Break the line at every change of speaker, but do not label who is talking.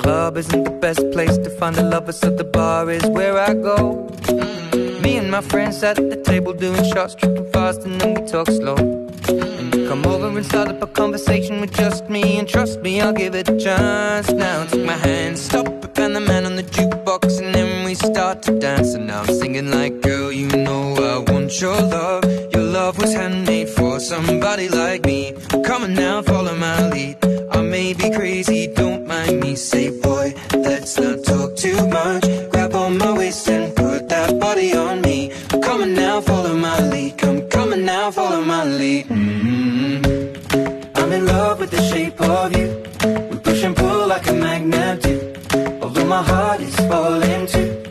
club isn't the best place to find a lover, so the bar is where I go. Me and my friends at the table doing shots, tripping fast, and then we talk slow. And you come over and start up a conversation with just me, and trust me, I'll give it a chance. Now take my hand, stop it, and the man on the jukebox, and then we start to dance. And now I'm singing like, girl, you know I want your love. Your love was handmade for somebody like me. Come on now, follow my lead. I may be crazy, don't mind me. Say, boy, let's not talk too much. Grab on my waist and put that body on me. Come on now, follow my lead. Come on now, follow my lead. I'm in love with the shape of you. We push and pull like a magnet do. Although my heart is falling too.